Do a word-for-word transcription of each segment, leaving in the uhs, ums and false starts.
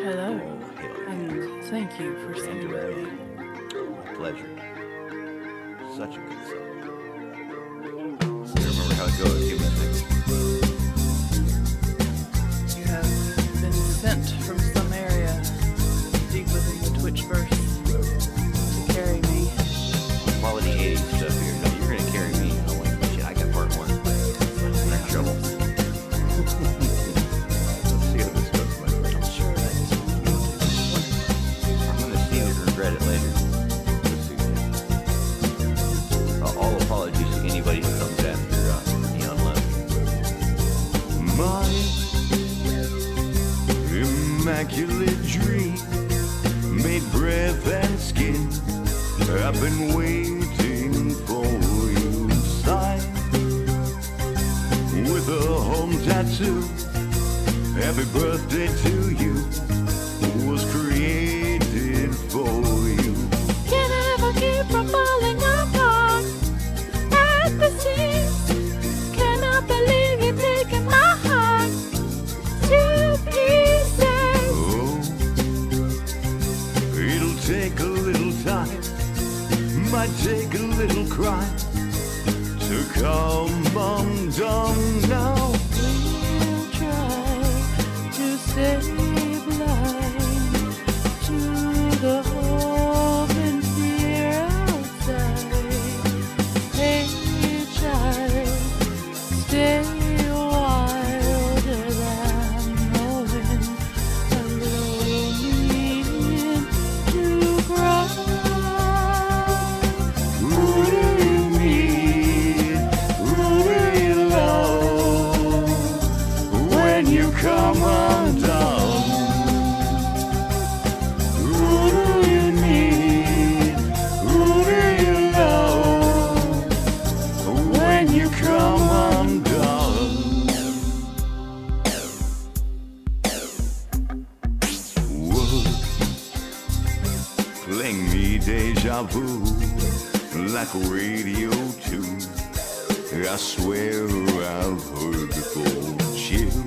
Hello, Oh, hell yeah. and thank you for sending it to me. My pleasure. Such a good song. You remember how it goes? Give me a second. You have been sent from some area deep within the Twitchverse to carry me. Quality eighties stuff here. No, you're gonna carry me. I don't like that shit. I got part one. I'm in trouble. Let's see how this goes, my friend. I'm sure that is I'm gonna see it and regret it later. Let's see. Uh, all apologies to anybody who comes after uh, neonluv. My immaculate dream made breath and skin. I've been waiting for you. Sign with a home tattoo. Happy birthday to you. Was created for you. Can I ever keep from falling apart at the seams? Cannot believe you're taking my heart to pieces. Oh, it'll take a little time, might take a little cry to come undone now. We'll try to stay blind to the hope and fear outside. Hey child, stay wilder than the wind and blow me into cry. Who do you need? Who do you love when you come undone? Who do you need? Who do you love when you come undone? Words playing me deja vu like a radio tune. I swear I've heard before. Chill.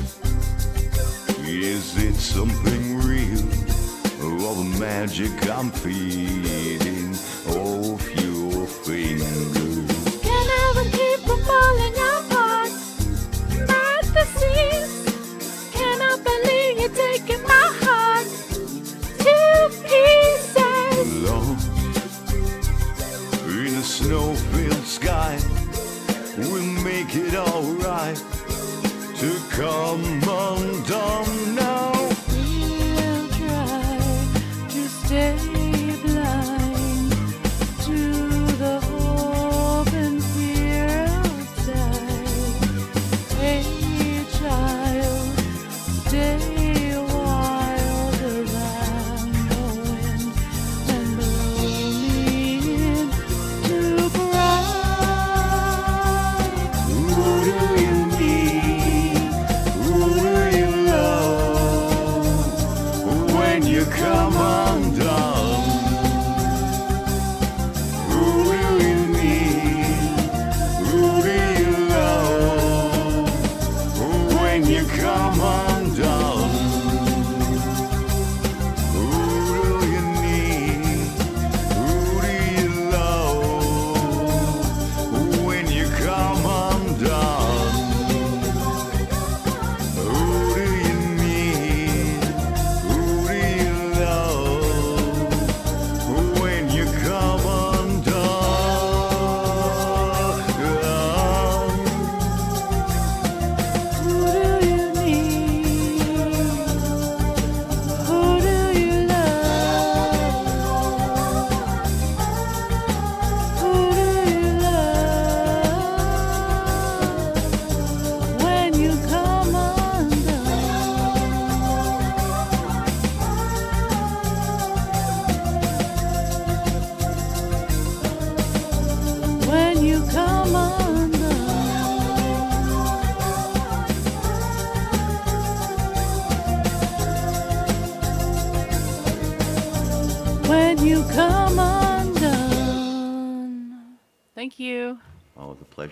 Is it something real? Or the magic I'm feeling off your fingers? Can never keep from falling apart at the seams. Cannot believe you're taking my heart to pieces. Lost in a snow-filled sky, we'll make it alright to come undone now. We'll try to stay blind to the hope and fear outside. Hey child, stay wilder than the wind and blow me into cry. Who do you need? Who do you love when you come undone? Who do you need? Who do you love when you come undone? Who do you need? Who do you love when you come undone? Who do you need? Who do you love when you come undone? Who do you need? Who do you love? Who do you love when you come undone? When you come undone. When you come undone. Thank you. Oh, the pleasure.